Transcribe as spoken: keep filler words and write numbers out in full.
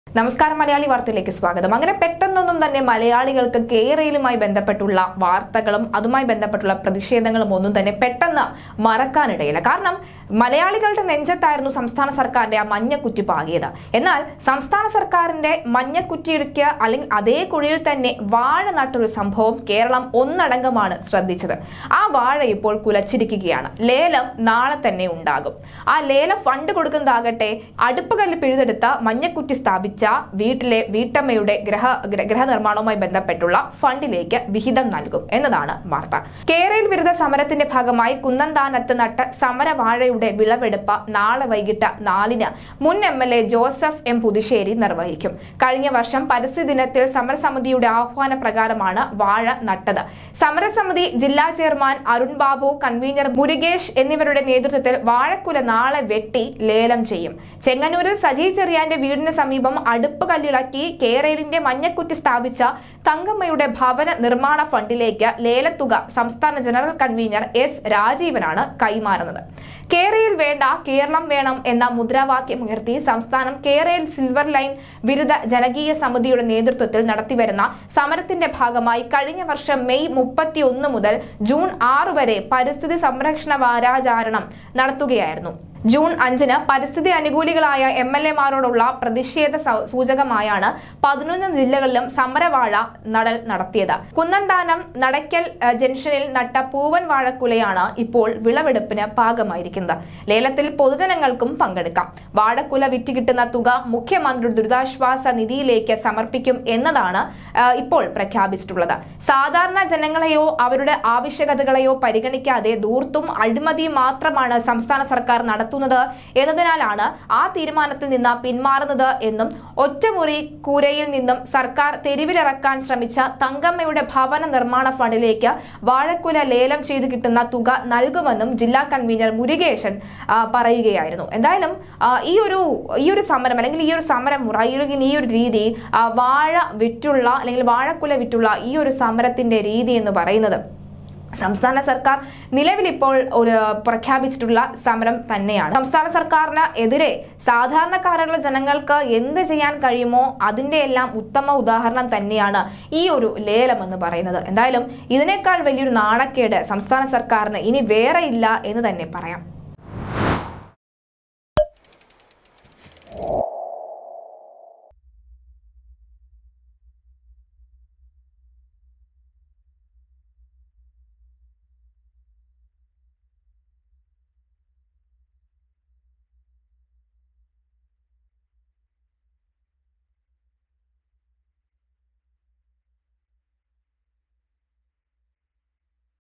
നമസ്കാരം മലയാളി വാർത്തയിലേക്ക് സ്വാഗതം. അങ്ങനെ പെട്ടെന്നൊന്നും തന്നെ മലയാളികൾക്ക് കേരളവുമായി ബന്ധപ്പെട്ടുള്ള വാർത്തകളും അതുമായി ബന്ധപ്പെട്ടുള്ള പ്രതിഷേധങ്ങളും ഒന്നും തന്നെ പെട്ടെന്ന് മറക്കാനിടയില്ല. കാരണം മലയാളികളുടെ നെഞ്ചത്തായിരുന്നു സംസ്ഥാന സർക്കാരിന്റെ ആ മഞ്ഞക്കുറ്റി പാകിയത്. എന്നാൽ സംസ്ഥാന സർക്കാരിന്റെ മഞ്ഞക്കുറ്റിക്ക് അല്ലെങ്കിൽ അതേ കുഴിയിൽ തന്നെ വാഴ നട്ടൊരു സംഭവം കേരളം ഒന്നടങ്കമാണ് ശ്രദ്ധിച്ചത്. ആ വാഴ ഇപ്പോൾ കുലച്ചിരിക്കുകയാണ്. ലേലം നാളെ തന്നെ ഉണ്ടാകും. ആ ലേലം ഫണ്ട് കൊടുക്കുന്നതാകട്ടെ അടുപ്പുകല്ല് പിഴുതെടുത്ത മഞ്ഞക്കുറ്റി സ്ഥാപിച്ച വീട്ടിലെ വീട്ടമ്മയുടെ ഗ്രഹ ഗ്രഹനിർമ്മാണവുമായി ബന്ധപ്പെട്ടുള്ള ഫണ്ടിലേക്ക് വിഹിതം നൽകും എന്നതാണ് വാർത്ത. കേരള വിരുദ്ധ സമരത്തിന്റെ ഭാഗമായി കുന്നന്താനത്ത് നട്ട സമരവാഴയുടെ വിളവെടുപ്പ് നാളെ വൈകിട്ട് നാലിന് മുൻ M L A Joseph M Puthussery നിർവഹിക്കും. കഴിഞ്ഞ വർഷം പരിസ്ഥിതി ദിനത്തിൽ സമരസമിതിയുടെ ആഹ്വാന പ്രകാരമാണ് വാഴ നട്ടത്. സമരസമിതി ജില്ലാ ചെയർമാൻ അരുൺ ബാബു, കൺവീനർ മുരുകേഷ് എന്നിവരുടെ നേതൃത്വത്തിൽ വാഴക്കുല നാളെ വെട്ടി ലേലം ചെയ്യും. ചെങ്ങന്നൂരിൽ സജി ചെറിയാന്റെ വീടിന് സമീപം അടുപ്പ് കല്ലിളക്കി കേരളിന്റെ മഞ്ഞക്കുറ്റി സ്ഥാപിച്ച തങ്കമ്മയുടെ ഭവന നിർമ്മാണ ഫണ്ടിലേക്ക് ലേലത്തുക സംസ്ഥാന ജനറൽ കൺവീനർ എസ് രാജീവനാണ് കൈമാറുന്നത്. കേരളയിൽ വേണ്ട കേരളം വേണം എന്ന മുദ്രാവാക്യം ഉയർത്തി സംസ്ഥാനം കേരള സിൽവർ ലൈൻ വിരുദ്ധ ജനകീയ സമിതിയുടെ നേതൃത്വത്തിൽ നടത്തിവരുന്ന സമരത്തിന്റെ ഭാഗമായി കഴിഞ്ഞ വർഷം മെയ് മുപ്പത്തി ഒന്ന് മുതൽ ജൂൺ ആറ് വരെ പരിസ്ഥിതി സംരക്ഷണ വാരാചരണം നടത്തുകയായിരുന്നു. ജൂൺ അഞ്ചിന് പരിസ്ഥിതി അനുകൂലികളായ എം എൽ എമാരോടുള്ള പ്രതിഷേധ സൂചകമായാണ് പതിനൊന്ന് ജില്ലകളിലും സമരവാഴ നടൽ നടത്തിയത്. കുന്നന്താനം നടക്കൽ ജംഗ്ഷനിൽ നട്ട പൂവൻ വാഴക്കുലയാണ് ഇപ്പോൾ വിളവെടുപ്പിന് പാകമായിരിക്കുന്നത്. ലേലത്തിൽ പൊതുജനങ്ങൾക്കും പങ്കെടുക്കാം. വാഴക്കുല വിറ്റ് കിട്ടുന്ന തുക മുഖ്യമന്ത്രിയുടെ ദുരിതാശ്വാസ നിധിയിലേക്ക് സമർപ്പിക്കും എന്നതാണ് ഇപ്പോൾ പ്രഖ്യാപിച്ചിട്ടുള്ളത്. സാധാരണ ജനങ്ങളെയോ അവരുടെ ആവശ്യകതകളെയോ പരിഗണിക്കാതെ ധൂർത്തും അഴിമതിയും മാത്രമാണ് സംസ്ഥാന സർക്കാർ നടത്തുന്നത് എന്നതിനാലാണ് ആ തീരുമാനത്തിൽ നിന്ന് പിന്മാറുന്നത് എന്നും ഒറ്റമുറി കൂരയിൽ നിന്നും സർക്കാർ തെരുവിലിറക്കാൻ ശ്രമിച്ച തങ്കമ്മയുടെ ഭവന നിർമ്മാണ ഫണ്ടിലേക്ക് വാഴക്കുല ലേലം ചെയ്ത് കിട്ടുന്ന തുക നൽകുമെന്നും ജില്ലാ കൺവീനർ മുരുകേശൻ പറയുകയായിരുന്നു. എന്തായാലും ഈ ഒരു ഈ ഒരു സമരം അല്ലെങ്കിൽ ഈ ഒരു സമരം മുറ അല്ലെങ്കിൽ ഈ ഒരു രീതി വാഴ വിറ്റുള്ള അല്ലെങ്കിൽ വാഴക്കുല വിറ്റുള്ള ഈ ഒരു സമരത്തിന്റെ രീതി എന്ന് പറയുന്നത് സംസ്ഥാന സർക്കാർ നിലവിൽ ഇപ്പോൾ ഒരു പ്രഖ്യാപിച്ചിട്ടുള്ള സമരം തന്നെയാണ്. സംസ്ഥാന സർക്കാരിന് എതിരെ സാധാരണക്കാരുള്ള ജനങ്ങൾക്ക് എന്ത് ചെയ്യാൻ കഴിയുമോ അതിന്റെ എല്ലാം ഉത്തമ ഉദാഹരണം തന്നെയാണ് ഈ ഒരു ലേലം എന്ന് പറയുന്നത്. എന്തായാലും ഇതിനേക്കാൾ വലിയൊരു നാണക്കേട് സംസ്ഥാന സർക്കാരിന് ഇനി വേറെ ഇല്ല എന്ന് തന്നെ പറയാം.